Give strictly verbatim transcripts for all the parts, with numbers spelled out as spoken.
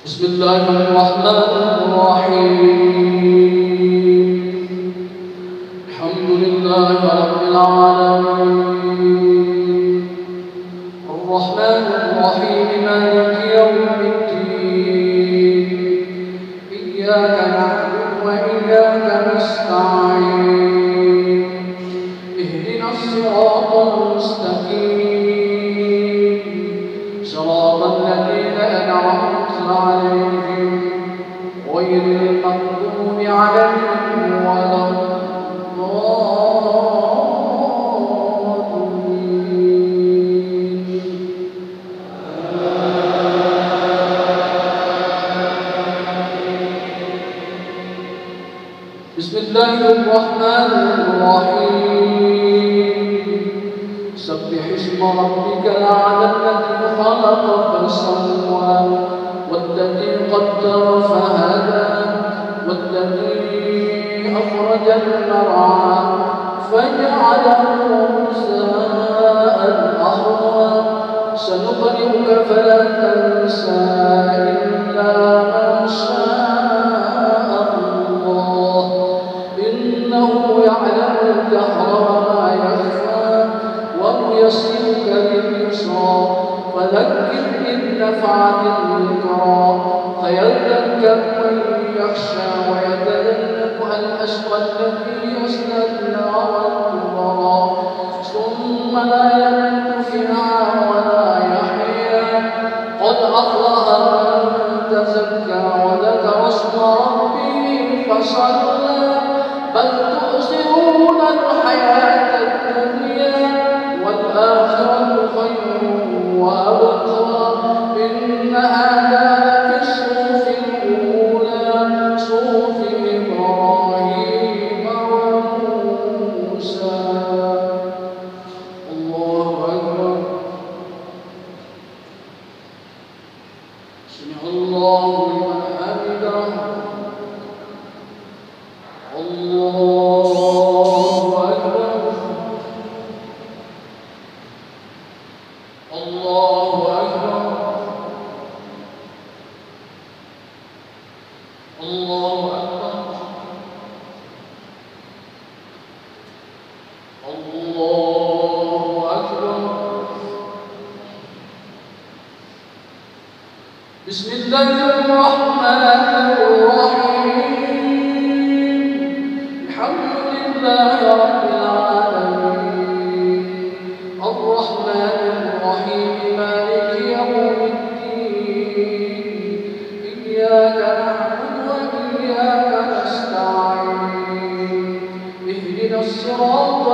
بسم الله الرحمن الرحيم. الحمد لله رب العالمين الرحمن الرحيم مالك يوم الدين إياك نعبد وإياك نستعين اهدنا الصراط المستقيم صراط الذين أنعمت عليهم غير المغضوب عليهم ولا الضالين. بسم الله الرحمن الرحيم سبح اسم ربك الأعلى الذي خلق فسوى والذي قدر فهدى والذي أخرج المرعى فجعله غثاء أحوى سنقرئك فلا تنسى إلا ما شاء الله إنه يعلم الجهر وما يخفى ونيسرك لليسرى فذكر إن نفعت الذكرى فيذكر من يخشى ويتجنبها الأشقى الذي يصلى النار الكبرى ثم لا يموت فيها ولا يحيا قد أفلح من تزكى وذكر اسم ربه فصلى بل تؤثرون الحياة الدنيا والآخرة خير وأبقى إن هذا لفي الصحف الأولى صحف إبراهيم وموسى. الله أكبر. سمع الله لمن حمده. الله أكبر. الله أكبر. الله أكبر. الله أكبر. بسم الله الرحمن الرحيم الحمد لله رب العالمين الرحمن الرحيم مالك يوم الدين إياك نعبد وإياك نستعين اهدنا الصراط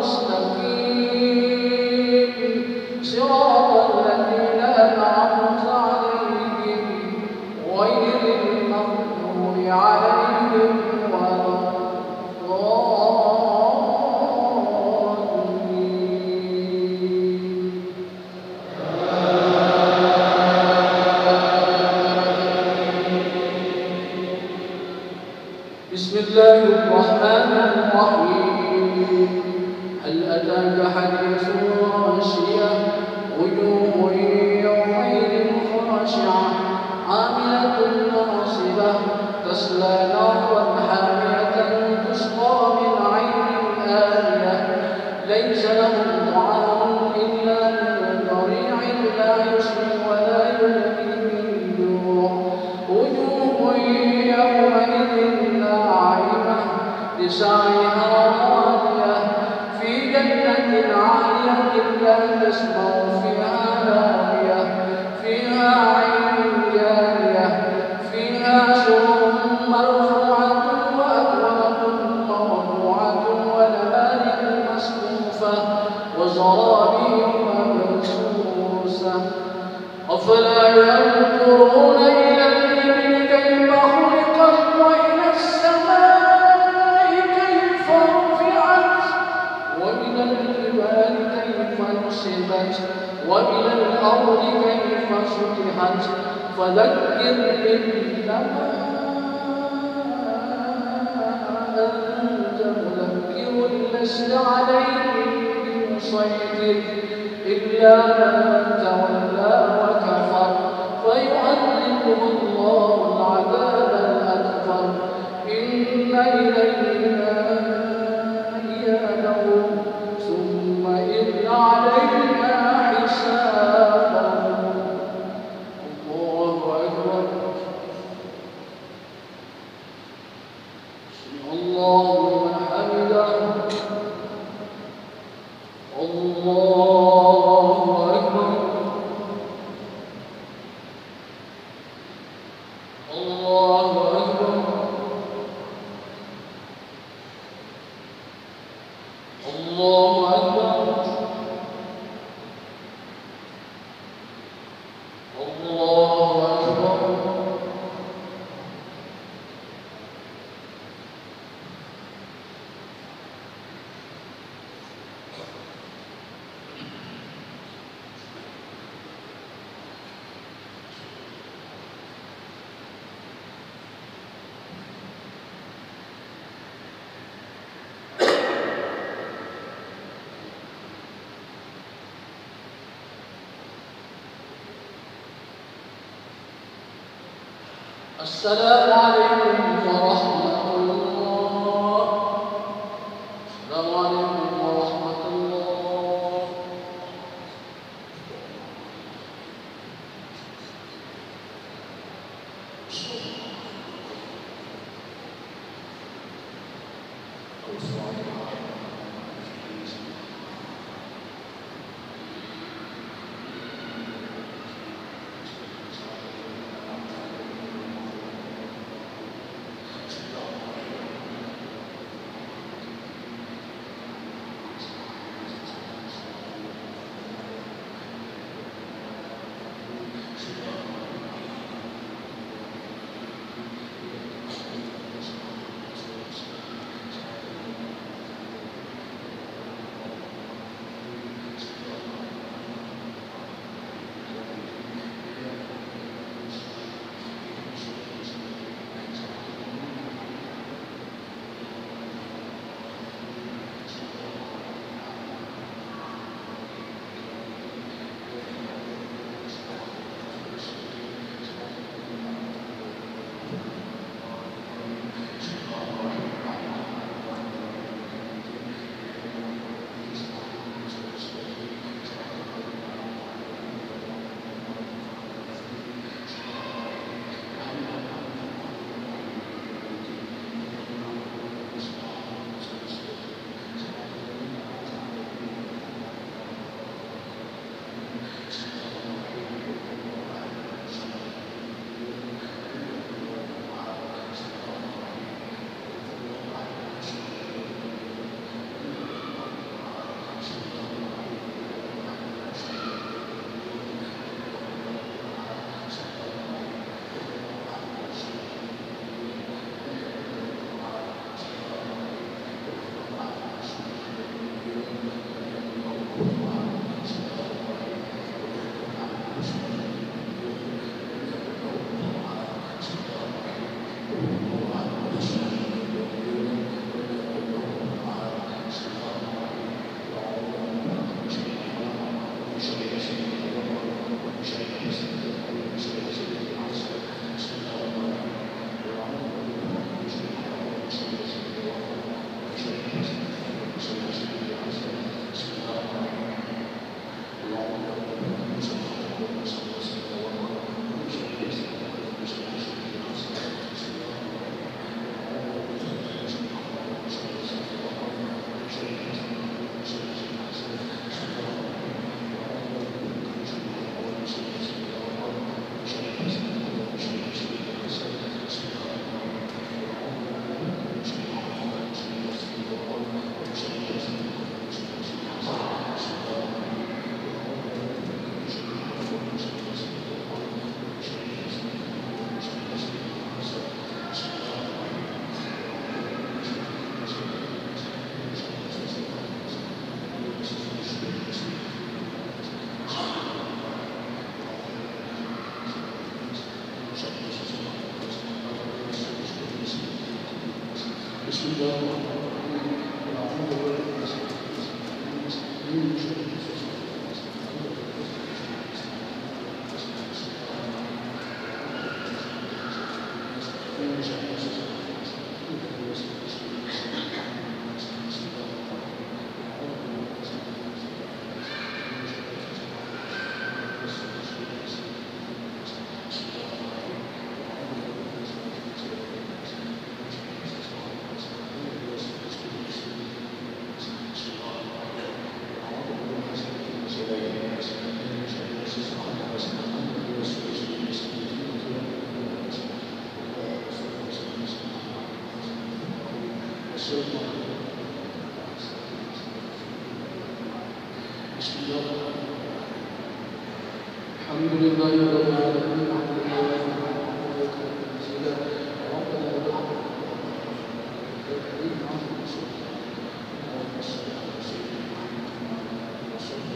المستقيم صراط الذين أنعمت عليهم غير المغضوب عليهم ولا الضالين. بسم الله الرحمن الرحيم هل أتاك حديث الغاشية وجوه يومئذ خاشعة عاملة ناصبة تصلى نارا حامية تسقى من عين آنية ليس لهم طعام إلا من ضريع لا يسمن ولا يغني من جوع وجوه يومئذ ناعمة لسعيها راضية في جنة عالية لا تسمع فيها لاغية فيها عين جارية فيها سرر مرفوعة وأكواب موضوعة ونمارق مصفوفة وزرابي مبثوثة أفلا ينظرون إلى الإبل كيف خلقت وإلى السماء كيف رفعت وإلى الجبال كيف نصبت وإلى الأرض كيف سطحت فذكر إنما أنت مذكر لست عليهم بمسيطر إلا من تولى وكفر فيعذبه الله العذاب الأكبر إن إلينا إيابهم ثم إن علينا حسابهم. الله أكبر. سمع الله لمن حمده. الله أكبر. الله أكبر. الله أكبر. الله أكبر. السلام عليكم ورحمة الله. السلام عليكم ورحمة الله. بسم الله الرحمن الرحيم. الحمد لله رب العالمين حمدا يوافي ويكافئ مزيدا ربنا لك الحمد الكريم عظيم سبحانه اللهم صل على سيدنا محمد وسلم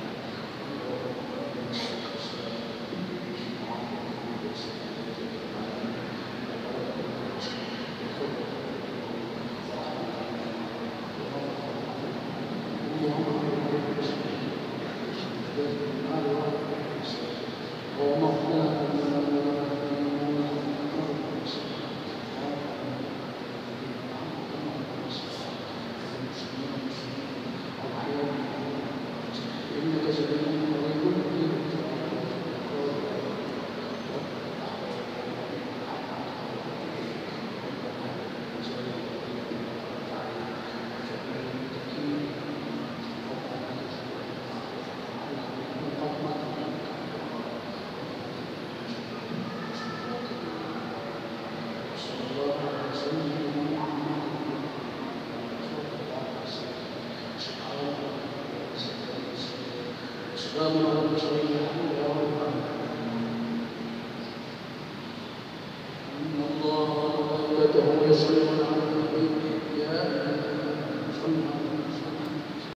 السلام على المرسلين الحمد لله رب العالمين. إن الله وملائكته يصلون على